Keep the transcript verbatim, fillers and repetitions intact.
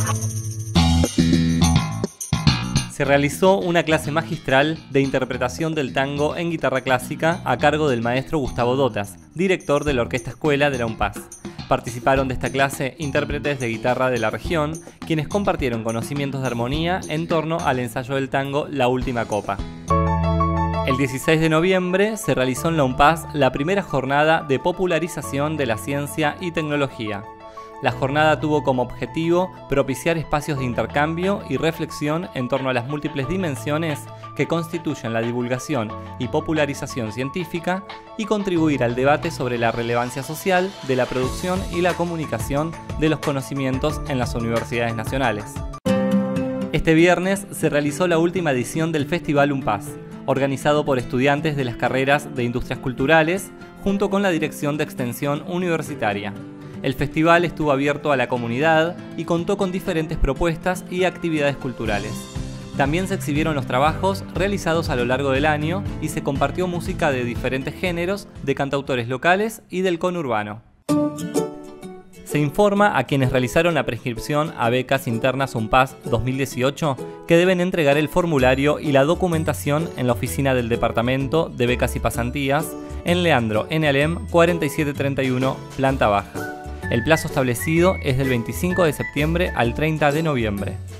Se realizó una clase magistral de interpretación del tango en guitarra clásica a cargo del maestro Gustavo Dotas, director de la Orquesta Escuela de la UNPAS. Participaron de esta clase intérpretes de guitarra de la región, quienes compartieron conocimientos de armonía en torno al ensayo del tango La Última Copa. El dieciséis de noviembre se realizó en la UNPAS la primera jornada de popularización de la ciencia y tecnología. La jornada tuvo como objetivo propiciar espacios de intercambio y reflexión en torno a las múltiples dimensiones que constituyen la divulgación y popularización científica y contribuir al debate sobre la relevancia social de la producción y la comunicación de los conocimientos en las universidades nacionales. Este viernes se realizó la última edición del Festival UNPAS, organizado por estudiantes de las carreras de Industrias Culturales, junto con la Dirección de Extensión Universitaria. El festival estuvo abierto a la comunidad y contó con diferentes propuestas y actividades culturales. También se exhibieron los trabajos realizados a lo largo del año y se compartió música de diferentes géneros, de cantautores locales y del conurbano. Se informa a quienes realizaron la prescripción a becas internas UNPAS dos mil dieciocho que deben entregar el formulario y la documentación en la oficina del Departamento de Becas y Pasantías en Leandro N. Alem cuarenta y siete treinta y uno, planta baja. El plazo establecido es del veinticinco de septiembre al treinta de noviembre.